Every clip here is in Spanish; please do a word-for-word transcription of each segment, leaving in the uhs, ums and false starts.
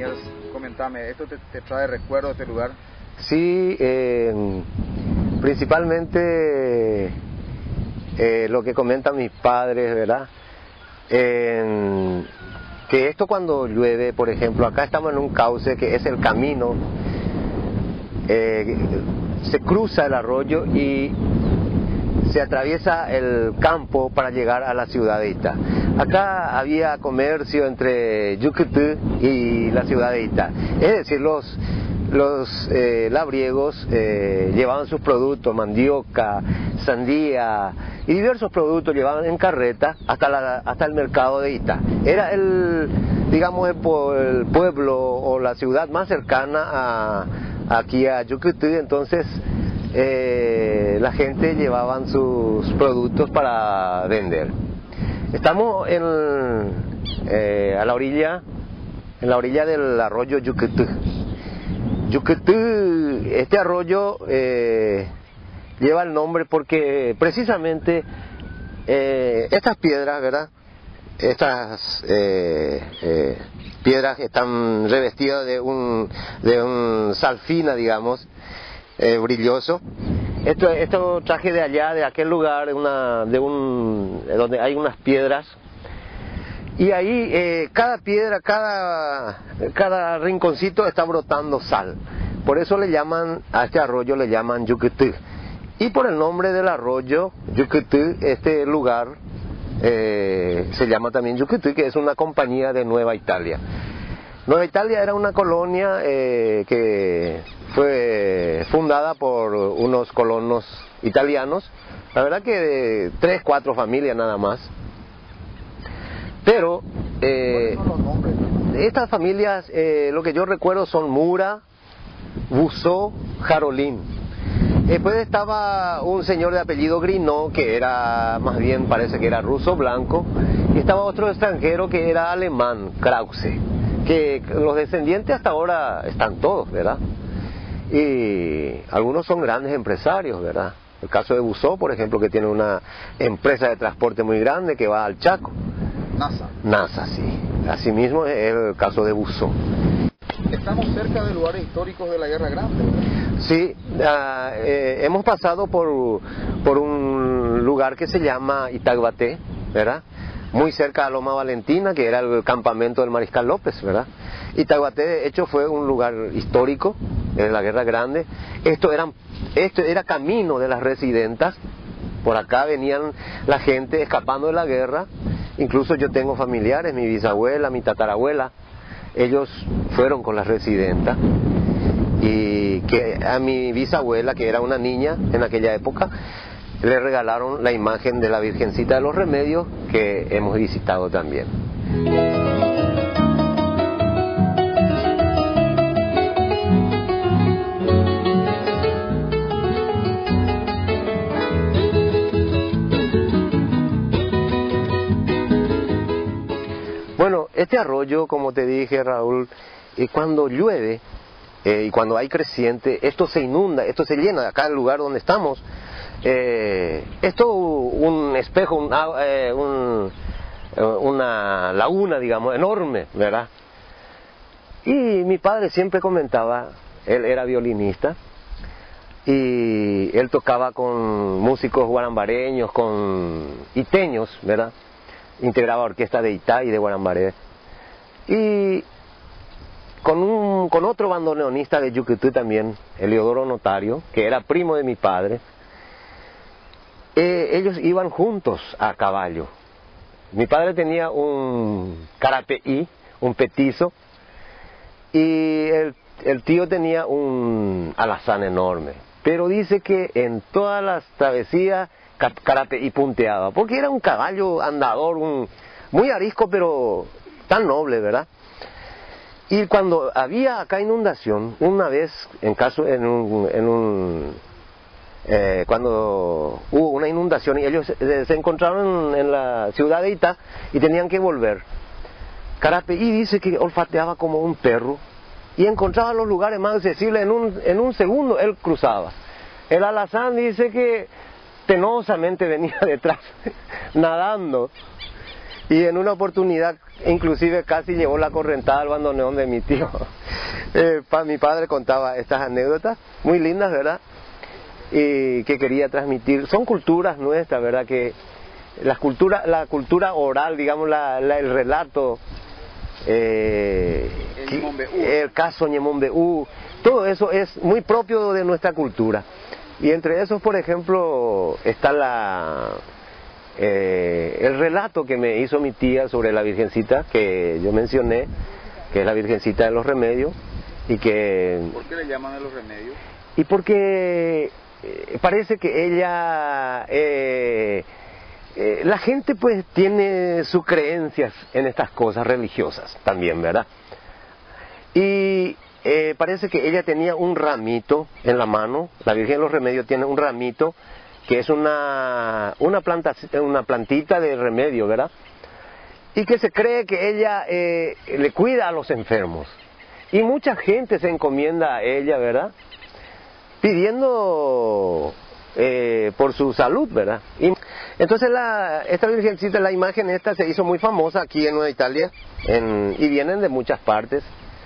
niñez. Comentame, ¿esto te, te trae recuerdos de este lugar? Sí, eh, principalmente eh, lo que comentan mis padres, ¿verdad? Eh, que esto cuando llueve, por ejemplo, acá estamos en un cauce que es el camino, eh, se cruza el arroyo y se atraviesa el campo para llegar a la ciudad de Itá. Acá había comercio entre Yucutú y la ciudad de Itá, es decir, los, los eh, labriegos eh, llevaban sus productos, mandioca, sandía y diversos productos llevaban en carreta hasta, la, hasta el mercado de Itá. Era el, digamos, el, el pueblo o la ciudad más cercana a, aquí a Yucutú, entonces Eh, la gente llevaban sus productos para vender. Estamos en, eh, a la orilla, en la orilla del arroyo Yucutú. Yucutú, este arroyo eh, lleva el nombre porque precisamente eh, estas piedras, ¿verdad? Estas eh, eh, piedras están revestidas de un, de un sal fina, digamos, Eh, brilloso. Esto, esto traje de allá, de aquel lugar, una, de un, donde hay unas piedras. Y ahí eh, cada piedra, cada, cada rinconcito está brotando sal. Por eso le llaman, a este arroyo le llaman Yucutú. Y por el nombre del arroyo, Yucutú, este lugar eh, se llama también Yucutú, que es una compañía de Nueva Italia. Nueva Italia era una colonia eh, que fue fundada por unos colonos italianos, la verdad que de tres, cuatro familias nada más. Pero eh, estas familias, eh, lo que yo recuerdo son Mura, Busó, Jarolín. Después estaba un señor de apellido Grinó, que era, más bien parece que era ruso blanco, y estaba otro extranjero que era alemán, Krause, que los descendientes hasta ahora están todos, ¿verdad? Y algunos son grandes empresarios, ¿verdad? El caso de Busó, por ejemplo, que tiene una empresa de transporte muy grande que va al Chaco. NASA. NASA, sí. Asimismo es el caso de Busó. Estamos cerca de lugares históricos de la Guerra Grande, ¿verdad? Sí, uh, eh, hemos pasado por, por un lugar que se llama Itaguaté, ¿verdad? Muy cerca a Loma Valentina, que era el campamento del Mariscal López, ¿verdad? Itaguaté, de hecho, fue un lugar histórico en la Guerra Grande. Esto era, esto era camino de las residentas. Por acá venían la gente escapando de la guerra. Incluso yo tengo familiares, mi bisabuela, mi tatarabuela. Ellos fueron con las residentas. Y que a mi bisabuela, que era una niña en aquella época, le regalaron la imagen de la Virgencita de los Remedios, que hemos visitado también. Bueno, este arroyo, como te dije, Raúl, eh, cuando llueve eh, y cuando hay creciente, esto se inunda, esto se llena. Acá el lugar donde estamos, eh, esto un espejo, un, eh, un, una laguna, digamos, enorme, ¿verdad? Y mi padre siempre comentaba, él era violinista, y él tocaba con músicos guarambareños, con iteños, ¿verdad? Integraba orquesta de Itá y de Guarambaré, y con, un, con otro bandoneonista de Yucutú también, Eliodoro Notario, que era primo de mi padre. Eh, ellos iban juntos a caballo. Mi padre tenía un carapeí, un petizo, y el, el tío tenía un alazán enorme. Pero dice que en todas las travesías carapeí punteaba, porque era un caballo andador, un, muy arisco, pero tan noble, ¿verdad? Y cuando había acá inundación, una vez, en caso, en un, en un eh, cuando hubo una inundación y ellos se, se encontraron en, en la ciudad de Itá y tenían que volver, Carapeí dice que olfateaba como un perro y encontraba los lugares más accesibles en un, en un segundo. Él cruzaba. El alazán dice que penosamente venía detrás nadando, Y en una oportunidad, inclusive casi llevó la correntada al bandoneón de mi tío. Eh, pa, mi padre contaba estas anécdotas, muy lindas, ¿verdad? Y que quería transmitir. Son culturas nuestras, ¿verdad? Que la cultura, la cultura oral, digamos, la, la, el relato, eh, el, el caso Ñemombeú, todo eso es muy propio de nuestra cultura. Y entre esos, por ejemplo, está la... Eh, el relato que me hizo mi tía sobre la Virgencita que yo mencioné, que es la Virgencita de los Remedios, y que... ¿Por qué le llaman de los Remedios? Y porque eh, parece que ella, eh, eh, la gente pues tiene sus creencias en estas cosas religiosas también, ¿verdad? Y eh, parece que ella tenía un ramito en la mano, la Virgen de los Remedios tiene un ramito que es una, una, planta, una plantita de remedio, ¿verdad? Y que se cree que ella eh, le cuida a los enfermos. Y mucha gente se encomienda a ella, ¿verdad? Pidiendo eh, por su salud, ¿verdad? Y entonces la, esta Virgencita, la imagen esta se hizo muy famosa aquí en Nueva Italia, en, y vienen de muchas partes.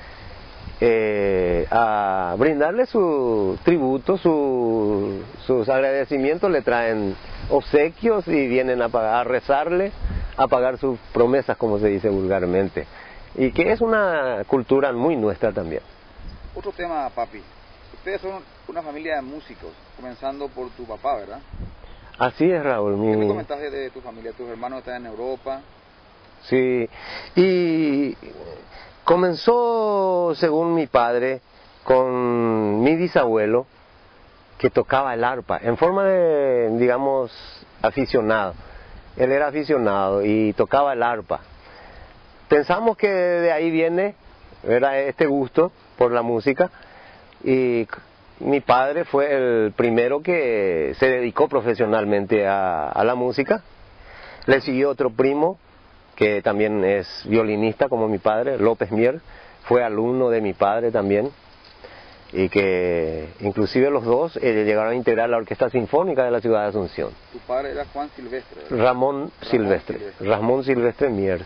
Eh, a brindarle su tributo, su, sus agradecimientos, le traen obsequios y vienen a, pagar, a rezarle, a pagar sus promesas, como se dice vulgarmente, y que es una cultura muy nuestra también. Otro tema, papi, ustedes son una familia de músicos, comenzando por tu papá, ¿verdad? Así es, Raúl. ¿Qué mi... me comentaste de tu familia? ¿Tus hermanos están en Europa? Sí, y comenzó, según mi padre, con mi bisabuelo, que tocaba el arpa, en forma de, digamos, aficionado. Él era aficionado y tocaba el arpa. Pensamos que de ahí viene, era este gusto por la música, y mi padre fue el primero que se dedicó profesionalmente a, a la música. Le siguió otro primo, que también es violinista como mi padre, López Mier, fue alumno de mi padre también, y que inclusive los dos eh, llegaron a integrar la Orquesta Sinfónica de la ciudad de Asunción. Tu padre era Juan Silvestre, ¿verdad? Ramón, Ramón Silvestre, Silvestre, Ramón Silvestre Mier.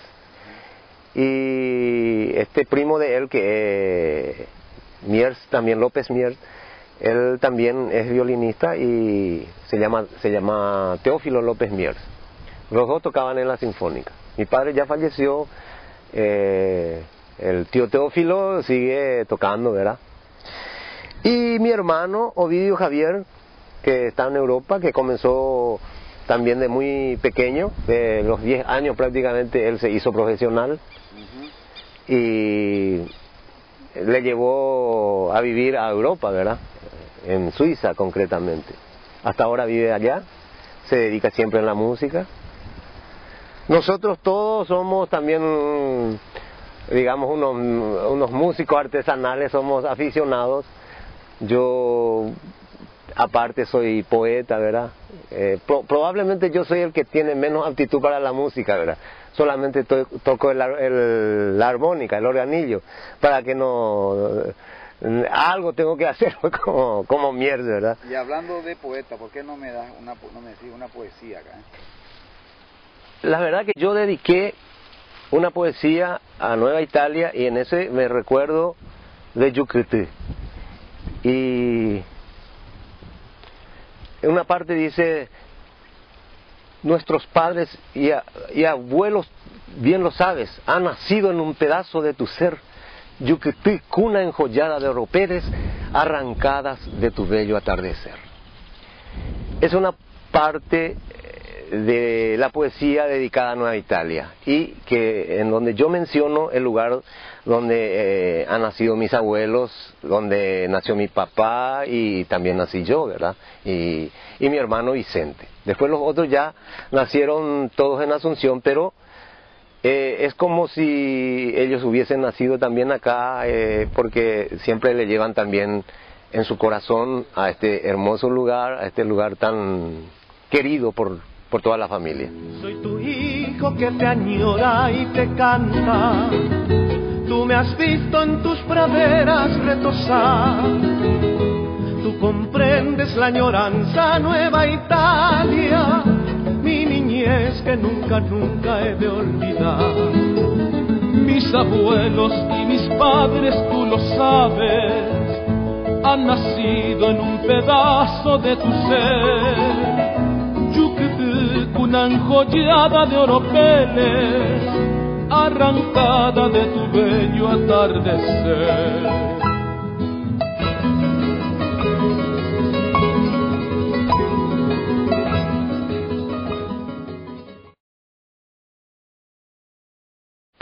Y este primo de él, que eh, Mier, también López Mier, él también es violinista y se llama, se llama Teófilo López Mier. Los dos tocaban en la Sinfónica. Mi padre ya falleció, eh, el tío Teófilo sigue tocando, ¿verdad? Y mi hermano Ovidio Javier, que está en Europa, que comenzó también de muy pequeño, de los diez años prácticamente él se hizo profesional. Uh-huh. Y le llevó a vivir a Europa, ¿verdad? En Suiza concretamente. Hasta ahora vive allá, se dedica siempre a la música. Nosotros todos somos también, digamos, unos, unos músicos artesanales, somos aficionados. Yo, aparte, soy poeta, ¿verdad? Eh, pro, probablemente yo soy el que tiene menos aptitud para la música, ¿verdad? Solamente to, toco el, el, la armónica, el organillo, para que no... Algo tengo que hacer como, como mierda, ¿verdad? Y hablando de poeta, ¿por qué no me das una, no me decís una poesía acá? ¿eh? La verdad que yo dediqué una poesía a Nueva Italia y en ese me recuerdo de Yucatán. Y en una parte dice, nuestros padres y, a, y abuelos, bien lo sabes, han nacido en un pedazo de tu ser, Yucatán, cuna enjollada de oropeles arrancadas de tu bello atardecer. Es una parte de la poesía dedicada a Nueva Italia y que en donde yo menciono el lugar donde eh, han nacido mis abuelos, donde nació mi papá y también nací yo, ¿verdad? Y, y mi hermano Vicente. Después los otros ya nacieron todos en Asunción, pero eh, es como si ellos hubiesen nacido también acá, eh, porque siempre le llevan también en su corazón a este hermoso lugar, a este lugar tan querido por por toda la familia. Soy tu hijo que te añora y te canta, tú me has visto en tus praderas retozar, tú comprendes la añoranza Nueva Italia, mi niñez niñez que nunca, nunca he de olvidar. Mis abuelos y mis padres, tú lo sabes, han nacido en un pedazo de tu ser. Yucatán, una enjollada de oropeles, arrancada de tu bello atardecer.